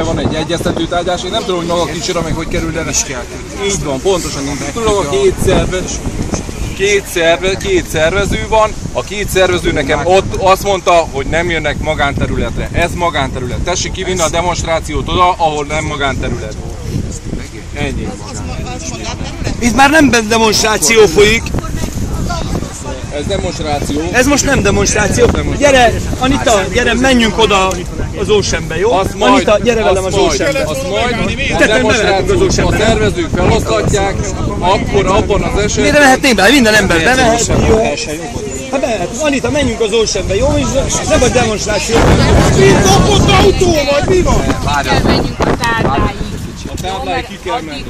ebben van egy egyeztető tárgyás, én nem tudom, hogy maga kicsira meg hogy kerül, de így van, pontosan így. Tudom, a két szervező van, a két szervező nekem ott azt mondta, hogy nem jönnek magánterületre. Ez magánterület. Tessék kivinni a demonstrációt oda, ahol nem magánterület. Ennyi. Itt már nem demonstráció folyik. Ez demonstráció. Ez most nem demonstráció. Gyere, Anita, gyere, menjünk oda az Oceanbe, jó? Anita, gyere velem az Oceanbe. Azt majd a demonstrációt a szervezők felosztatják, akkor abban az esetben... Miért mehetnénk be? Minden ember bemehet, jó? Hát bemehet. Anita, menjünk az Oceanbe, jó? Nem a demonstráció. Itt lopott autó vagy, mi van? Várjál, menjünk a tárdáig. A tábláig ki kell menni.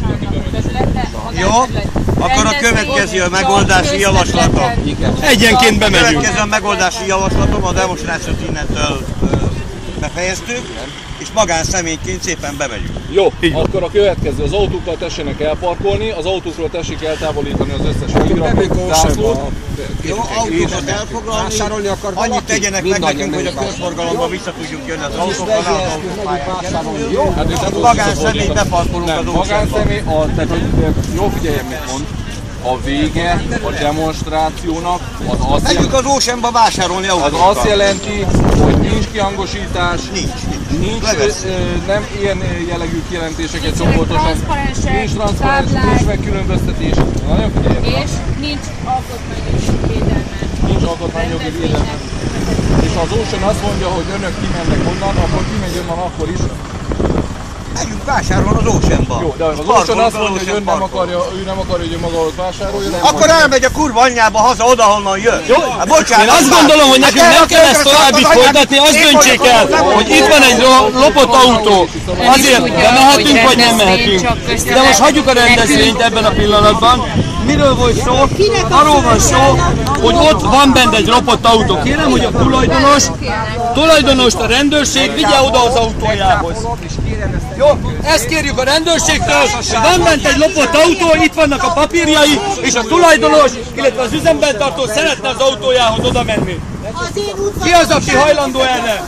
Jó? Akkor a következő a megoldási javaslatom. Egyenként bemegyünk. Következő a megoldási javaslatom, a demonstrációt innentől befejeztük, és magánszemélyként szépen bemegyünk. Jó, akkor a következő, az autókkal tessenek elparkolni, az autókról tessék eltávolítani az összes feliratot, zászlót. Jó, autókat elfoglalni, annyit tegyenek meg nekünk, hogy a körforgalomba vissza tudjunk jönni az autókkal, az autópályán. Jó? Hát magánszemély beparkolunk az magánszemély, tehát jó figyeljen, mit mond. A vége a demonstrációnak az azt jelenti... Megyünk az Oceanba vásárolni autókkal. Az azt jelenti, hogy nincs kihangosítás, nincs nem ilyen jellegű kijelentéseket csoportosan, nincs transzparens, nincs megkülönböztetés. Nagyon figyeljen. És nincs alkotmányjogi védelme. Nincs alkotmányjogi védelme. És az Ocean azt mondja, hogy önök kimennek onnan, akkor kimegy onnan akkor is. Megyünk vásárolni az Oceanba. Jó, de az Ocean azt mondja, hogy ő nem akarja, hogy ő maga ott vásárolja. Akkor elmegy a kurva anyjába haza oda, honnan jön. Jó, hát bocsánat. Én azt gondolom, hogy nekünk nem kell ezt tovább itt folytatni, azt döntsék el, hogy itt van egy lopott autó. Azért bemehetünk, vagy nem mehetünk. De most hagyjuk a rendezvényt ebben a pillanatban. Miről volt szó? Arról van szó, hogy ott van bent egy lopott autó. Kérem, hogy a tulajdonost a rendőrség vigye oda az autójához. Jó? Ezt kérjük a rendőrségtől, hogy van bent egy lopott autó, itt vannak a papírjai, és a tulajdonos, illetve az üzemben tartó szeretne az autójához oda menni. Ki az, aki hajlandó erre?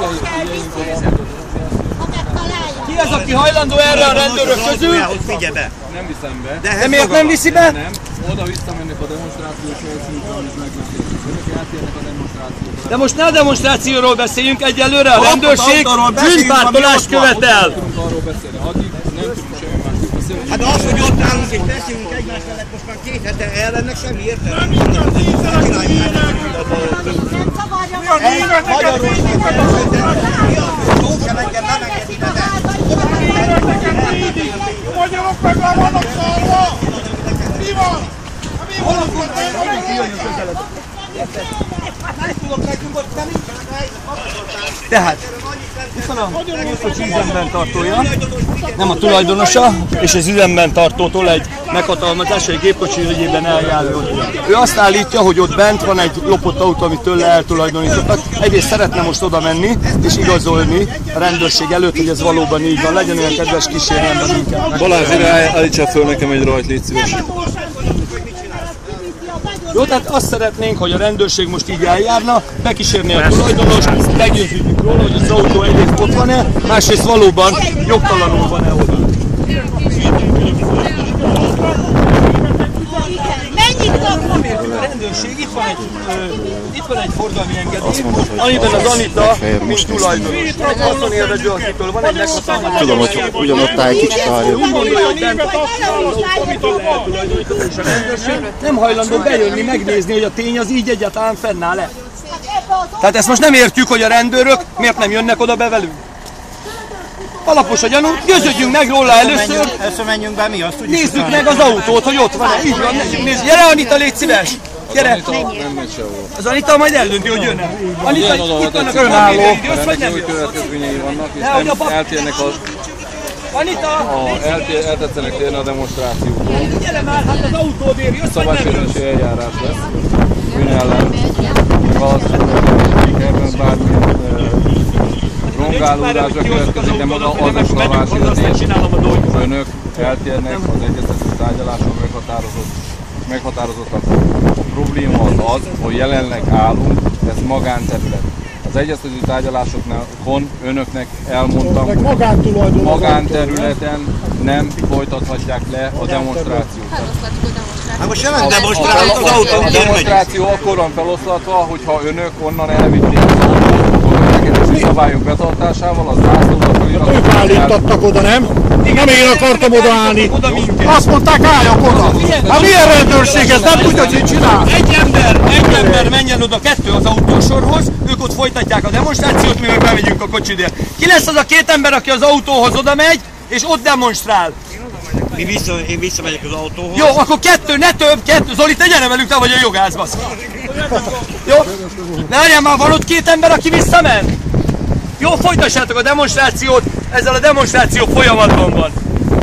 Ki az, aki hajlandó erre a rendőrök közül? Nem viszem be. De miért nem viszi be? Nem. Oda visszamennek a demonstrációs helyszínűtől, és megbeszéljük. Önök eltérnek a demonstrációtól. De most ne a demonstrációról beszéljünk, egyelőre a rendőrség bűnpártolást követel. Nem tudunk arról beszélni, addig nem tudunk semmi másról beszélni. Hát az, hogy ott állunk és beszélünk egymás mellett most már 2 hete ellennek semmi értelme. Magyarok meg már vannak szarva! Mi van? Mi van akkor? Tehát, itt van a gépkocsi üzemben tartója, nem a tulajdonosa, és az üzemben tartótól egy meghatalmazás, egy gépkocsi ügyében eljárjon. Ő azt állítja, hogy ott bent van egy lopott autó, amit tőle eltulajdonítottak. Egyrészt szeretne most oda menni, és igazolni a rendőrség előtt, hogy ez valóban így van. Legyen olyan kedves, kísérjen be minket. Balázs, állítsa föl nekem egy rajt, légy szíves. Jó, tehát azt szeretnénk, hogy a rendőrség most így eljárna, bekísérni a tulajdonost, meggyőződjük róla, hogy az autó egyrészt ott van-e, másrészt valóban jogtalanul van-e oda. A rendőrség, itt van egy forgalmi engedély, amiben az Anita, mint tulajdonos. Egy haszonélvező, akitől van egy meghatalmazás. Tudom, hogy ugyanott áll egy kicsit várja. Úgy gondolja, hogy bent amitől eltulajdonított, és a rendőrség nem hajlandó bejönni, megnézni, hogy a tény az így egyáltalán fennáll-e. Tehát ezt most nem értjük, hogy a rendőrök miért nem jönnek oda be velünk. Alapos a gyanú, győződjünk meg róla először. Először menjünk be, mi azt tudjuk. Nézzük meg az autót, hogy ott van-e. Így van, nézzük. Gyere, Anita, légy szíves! Gyere! Az Anita majd eldönti, hogy jön-e. Anita, itt vannak a önálló. Új következményei vannak, és eltérnek Anita! eltetszenek térni a demonstrációtól. Gyere már, hát az autódért jössz, vagy nem Szabálysértési eljárás lesz. Ön ellen. Valószínűleg bármilyen rongálódásra következik, de maga az a szabálysértés. Önök eltérnek az egyeztető tárgyaláson meghatározottak. A probléma az, hogy jelenleg állunk, ez magánterület. Az egyeztető tárgyalásokon önöknek elmondtam, magánterületen nem folytathatják le a demonstrációt. Hát most nem demonstrálunk az autón. A demonstráció akkor van feloszlatva, hogyha önök onnan elvitték az autót, akkor a szabályok betartásával, az zászlóra felirattal. Ők állítottak oda, nem? Nem én akartam odaállni. Azt mondták, álljak oda. Hát milyen rendőrség ez? Nem tudja, hogy csinál. Egy ember menjen oda, kettő az autósorhoz, ők ott folytatják a demonstrációt, mi meg bemegyünk a kocsidél. Ki lesz az a két ember, aki az autóhoz oda megy, és ott demonstrál? Én visszamegyek az autóhoz. Jó, akkor kettő, ne több, kettő. Zoli, te gyere velünk, te vagy a jogász, basz. Jó? Ne legyen már, van ott két ember, aki visszament? Jó, folytassátok a demonstrációt, ezzel a demonstráció folyamatban van.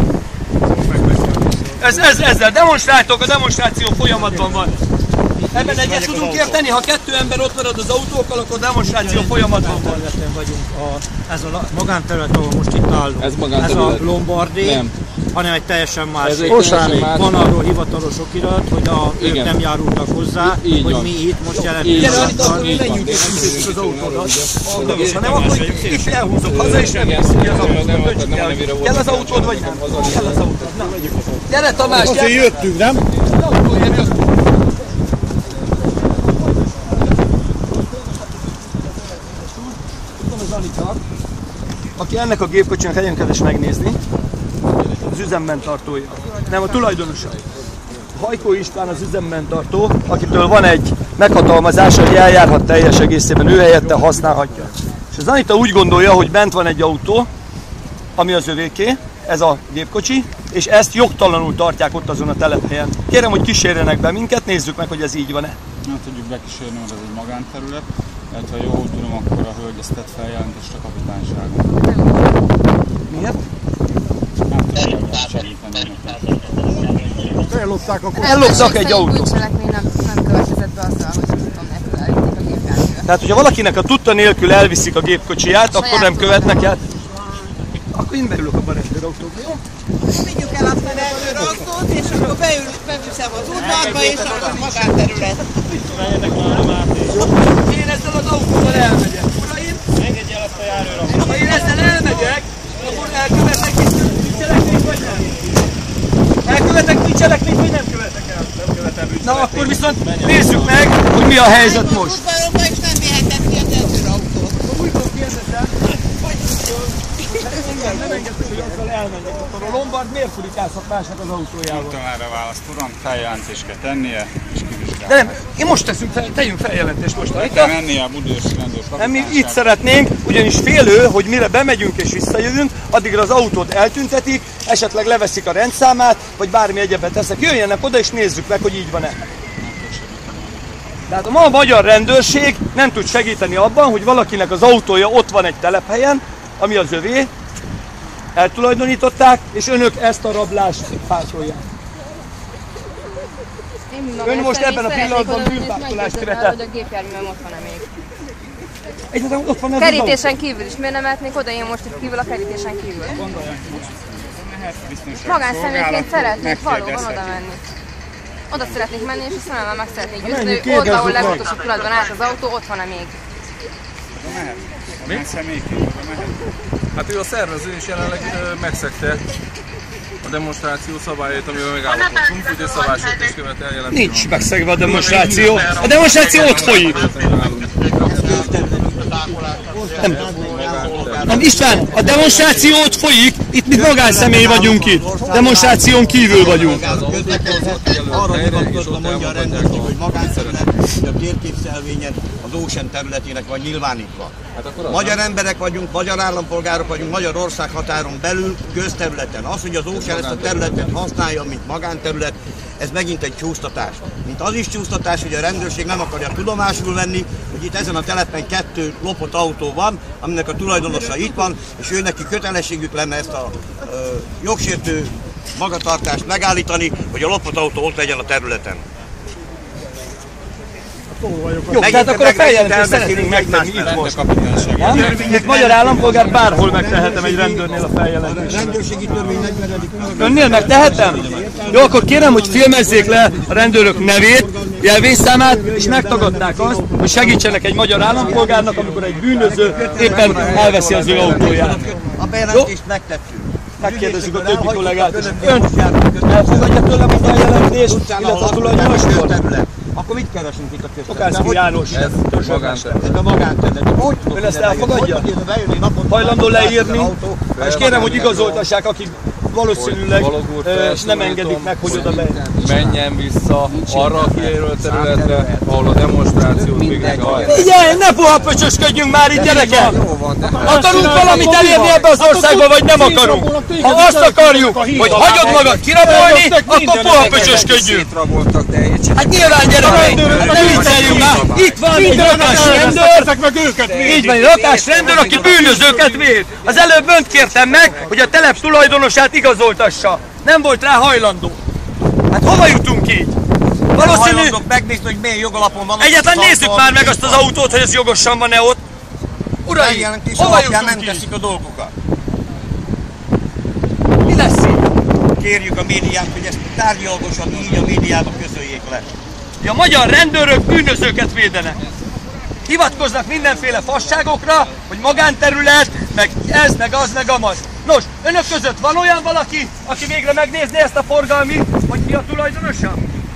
Ezzel demonstráltok, a demonstráció folyamatban van. Ebben egyet tudunk érteni, ha kettő ember ott marad az autókkal, akkor a demonstráció folyamatban van. Ez a magánterület, ahol most itt állunk. Ez a Lombardé, hanem egy teljesen más. Van arról hivatalos okirat, hogy ők nem járultak hozzá, hogy mi itt most jelentünk. Menjünk és az autódat. Ha nem, akkor itt elhúzok haza, és nem érsz ki az autót. Kell az autód, vagy nem? Kell az autód. Na, gyere Tamás, gyere! Azért jöttünk, nem? Aki ennek a gépkocsinak legyen kedves megnézni, az üzembentartója, nem a tulajdonosa. Hajkó István az üzembentartó, akitől van egy meghatalmazása, hogy eljárhat teljes egészében, ő helyette használhatja. És az Anita úgy gondolja, hogy bent van egy autó, ami az övéké, ez a gépkocsi, és ezt jogtalanul tartják ott azon a telephelyen. Kérem, hogy kísérjenek be minket, nézzük meg, hogy ez így van-e. Nem tudjuk bekísérni, mert ez egy magánterület, mert ha jól tudom, akkor a hölgy ezt tett feljelentést a kapitányságon. Miért? Nem tudjuk segíteni nekik. Ellopták a Elloptak egy autót. Bűncselekmény nem következett be azzal, hogy a tudtom nélkül elvitték a gépjárművet. Tehát, hogyha valakinek a tudta nélkül elviszik a gépkocsiját, akkor nem követnek el. Akkor én beülök a rendőrautóba, jó? Vigyük el azt a rendőrautót, és akkor beviszem az udvarba, és akkor magánterület. Én ezzel az autóval elmegyek. Uraim, Engedj el azt a járőre! ha én ezzel elmegyek, akkor elkövetek bűncselekményt, vagy nem? Elkövetek bűncselekményt, vagy nem követek el? Nem követem Na akkor viszont nézzük meg, hogy mi a helyzet most. Udvarba, és nem vihetem ki a rendőrautót. Újból kérdezem, nem engedtek, hogy azzal elmenjek. Akkor a Lombard miért furikázhat másnak az autójával? Tudtam erre választ, uram, feljelentést kell tennie, és kivizsgálni. De nem, én most tegyünk feljelentést most. Kell mennie a Budaörsi rendőrkapitányságba. Nem, mi itt szeretnénk, ugyanis félő, hogy mire bemegyünk és visszajövünk, addigra az autót eltüntetik, esetleg leveszik a rendszámát, vagy bármi egyebet teszek. Jöjjenek oda és nézzük meg, hogy így van-e. Tehát ma a magyar rendőrség nem tud segíteni abban, hogy valakinek az autója ott van egy telephelyen, ami az övé, eltulajdonították, és önök ezt a rablást pártolják. Ön most ebben a pillanatban bűnpártolást követel. Hogy a gépjárművem ott van-e még. Egyáltalán ott van ez Kerítésen kívül is. Miért nem mehetnék oda én most itt kívül a kerítésen kívül? Magánszemélyként szeretnék valóban oda menni. Oda szeretnék menni, és a szememmel meg szeretnék győzni, hogy ott, ahol legutolsó pillanatban állt az autó, ott van-e még. Oda mehet? Magánszemélyként oda mehet? Hát ő a szervező is jelenleg megszegte a demonstráció szabályait, amivel megállapodtunk, hogy a szabálysértés követel jelentően. Nincs megszegve a demonstráció. A demonstráció ott folyik. Nem, István, a demonstráció ott folyik, itt mi magánszemély vagyunk itt. Demonstráción kívül vagyunk. Arra hivatkozva mondja a rendőrség, hogy magánterület, hogy a térképszelvényen az Ocean területének van nyilvánítva. Magyar emberek vagyunk, magyar állampolgárok vagyunk, Magyarország határon belül, közterületen. Az, hogy az Ocean ezt a területet használja, mint magánterület, ez megint egy csúsztatás. Mint az is csúsztatás, hogy a rendőrség nem akarja tudomásul venni, hogy itt ezen a telepen 2 lopott autó van, aminek a tulajdonosa itt van, és ő neki kötelességük lenne ezt a jogsértő magatartást megállítani, hogy a lopott autó ott legyen a területen. Jó, tehát akkor a feljelentést szeretnénk megtenni itt most. Itt magyar állampolgár bárhol megtehetem egy rendőrnél a feljelentést. Rendőrségi törvény 40. Önnél megtehetem? Jó, akkor kérem, hogy filmezzék le a rendőrök nevét, jelvényszámát, és megtagadták azt, hogy segítsenek egy magyar állampolgárnak, amikor egy bűnöző éppen elveszi az ő autóját. A bejelentést megtettük. Megkérdezzük a többi kollégát is. Ön elfogadja tőlem a feljelentést, illetve a tulajdonostól? Akkor mit keresünk itt a közterületen? Okánszki János. Ez magánterület. Ez a magánterület. Ön ezt elfogadja? Hajlandó leírni? És kérem, hogy igazoltassák, akik valószínűleg nem engedik meg, hogy oda menjen vissza arra a kijelölt területre, ahol a demonstrációt végig hajtják. Figyelj, ne puhapöcsösködjünk már itt, gyerekek! Akarunk valamit elérni ebbe az országba, vagy nem akarunk? Ha azt akarjuk, hogy hagyod magad kirabolni, akkor puhapöcsösködjünk! Hát nyilván, gyerekek! Ne vicceljünk már! Itt van egy rakásrendőr! Így van, egy rakásrendőr, aki bűnözőket véd! Az előbb önt kértem meg, hogy a telep tulajdonosát igazoltassa. Nem volt rá hajlandó. Hát hova jutunk így? Valószínű... megnézni, hogy milyen jogalapon van. Egyáltalán nézzük már meg azt az autót, hogy ez jogosan van-e ott. Uraim, hova jutunk nem teszik a dolgokat. Mi lesz így? Kérjük a médiát, hogy ezt tárgyalgosan így a médiába közöljék le. A magyar rendőrök bűnözőket védenek. Hivatkoznak mindenféle fasságokra, hogy magánterület, meg ez, meg az, meg amaz. Nos, önök között van olyan valaki, aki végre megnézné ezt a forgalmi, hogy ki a tulajdonosa?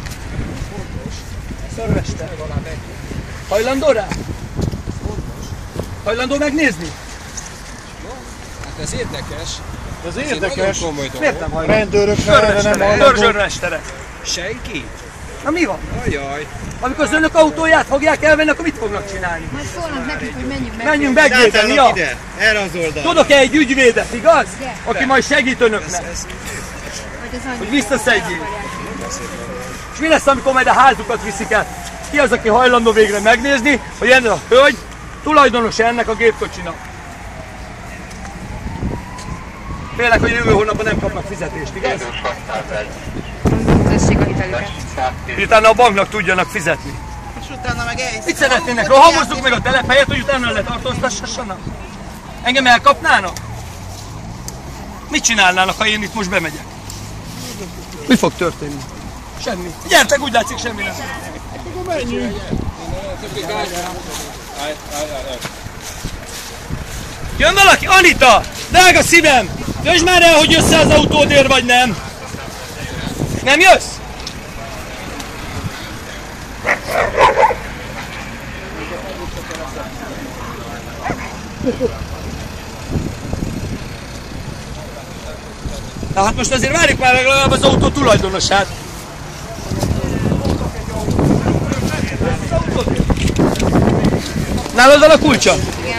Szörmester. Hajlandó rá? Hajlandó megnézni? Hát ez érdekes. Ez érdekes. Miért nem hajlandó? Rendőrökre erre nem hajlandó. Törzsőrmesterek. Senki? Na mi van? Ajaj. Amikor az önök autóját fogják elvenni, akkor mit fognak csinálni? Majd szólnak nekik, hogy menjünk meg. Menjünk megvédeni, ja? Erre az oldalra. Tudok-e egy ügyvédet, igaz? Aki majd segít önöknek, hogy visszaszedjék. És mi lesz, amikor majd a házukat viszik el? Ki az, aki hajlandó végre megnézni, hogy ennek a hölgy tulajdonosa ennek a gépkocsinak? Félek, hogy jövő hónapban nem kapnak fizetést, igaz? Tessék a hitelüket. Utána a banknak tudjanak fizetni. És utána meg elhiszik. Mit szeretnének? Rohamozzuk meg a telephelyet, hogy utána letartóztassassanak? Engem elkapnának? Mit csinálnának, ha én itt most bemegyek? Mi fog történni? Semmi. Gyertek, úgy látszik, semmi nem. Jön valaki? Anita! Drága szívem! Döntsd már el, hogy jössz az autódért, vagy nem? Nem jössz? Na hát most azért várjuk már legalább az autó tulajdonosát. Nálad van a kulcsa? Igen.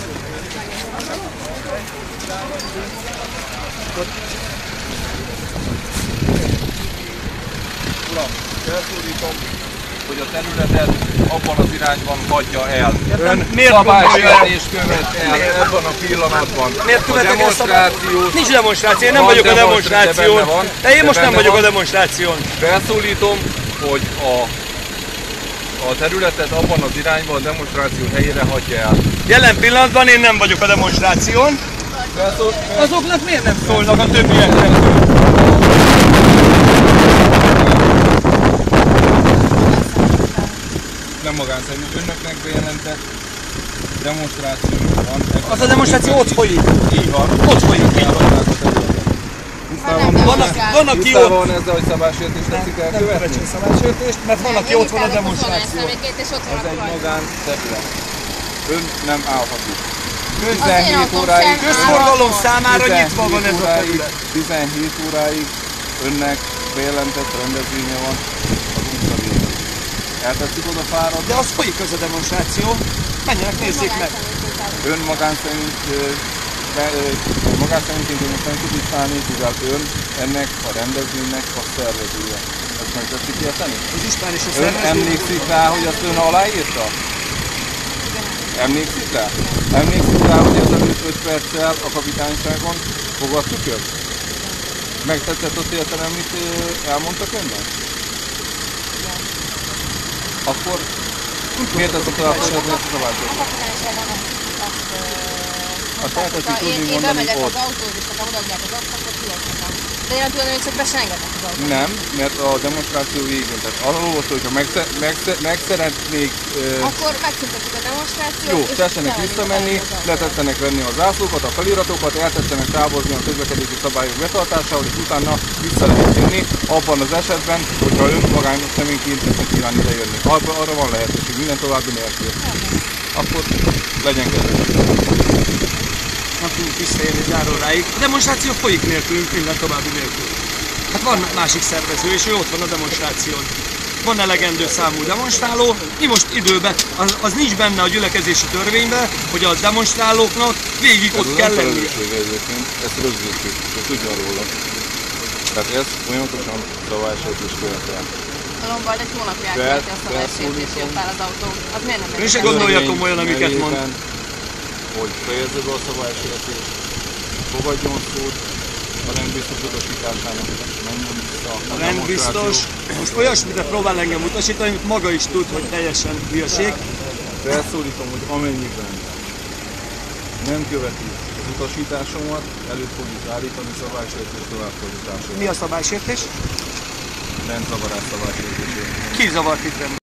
Uram, felszólítom, hogy a területet abban az irányban hagyja el. Ön szabálysértést követ el ebben a pillanatban. Miért követek el demonstrációt? Nincs demonstráció, én nem vagyok a demonstráción. De én most nem vagyok a demonstráción. Felszólítom, hogy a területet abban az irányban a demonstráció helyére hagyja el. Jelen pillanatban én nem vagyok a demonstráción. Azoknak miért nem szólnak a többieknek? Nem magánszerű, önöknek bejelentett demonstráció van. Az a demonstráció ott folyik. Így van. Ott folyik, így van. Van, aki ott... van ezzel, hogy szabálysértést teszik el követni? Szabálysértést, mert van, aki ott van a demonstráció. Ez egy magánterület. Ön nem állhat itt. 17 óráig... Közforgalom számára nyitva van ez a terület. 17 óráig önnek bejelentett rendezvénye van az utca végén. Eltetszik oda fáradni? De az folyik az a demonstráció. Menjenek, nézzék meg. Ön magánszerűnként én most nem tud itt állni, mivel ön ennek a rendezvénynek a szervezője. Ezt meg tetszik érteni? Az István is a Ön szervező. emlékszik rá, hogy azt ön aláírta? Emlékszik rá? Emlékszik rá, hogy ezelőtt 5 perccel a kapitányságon fogadtuk őt? Megtetszett azt értem, amit elmondtak önnek? Akkor Miért ez a továbbfordítani a szabálysértés? Azt el teszi tudni Én mondani bemegyek ott. az autót, és nekem odaadják az autót, akkor kiadhatom. De én tudom, hogy csak be se engednek az autót. Nem, mert a demonstráció végén. Tehát arról volt, hogyha meg szeretnék... Akkor megszüntetjük a demonstrációt, Jó, és tessenek visszamenni, letetszenek venni a zászlókat, a feliratokat, eltetszenek távozni a közlekedési szabályok betartásával, és utána vissza lehet jönni, abban az esetben, hogyha önmagányos személyként kíván ide jönni. Arra van lehetőség, minden további nélkül. Akkor legyen kedves. Nem tudunk visszaérni záróráig. A demonstráció folyik nélkülünk, minden további nélkül. Hát van másik szervező, és ő ott van a demonstráción. Van elegendő számú demonstráló, mi most időben, az nincs benne a gyülekezési törvényben, hogy a demonstrálóknak végig ott kell lenni. Ezt rögzítjük, ezt tudjon róla. Tehát ez folyamatosan szabálysértés követel. A Lombard egy hónapja elkületi a szabálysértés, jött áll az autó. Az miért nem Én se gondolja komolyan, amiket mond. Hogy fejezze be a szabálysértést, fogadjon szót a rendbiztos utasításának, menjen vissza A rendbiztos most olyasmire próbál engem utasítani, amit maga is tud, hogy teljesen hülyeség. Felszólítom, hogy amennyiben nem követi az utasításomat, előtt fogjuk állítani szabálysértés továbbfordítását. Mi a szabálysértés? Rendzavarás szabálysértését. Ki zavart itt rendben?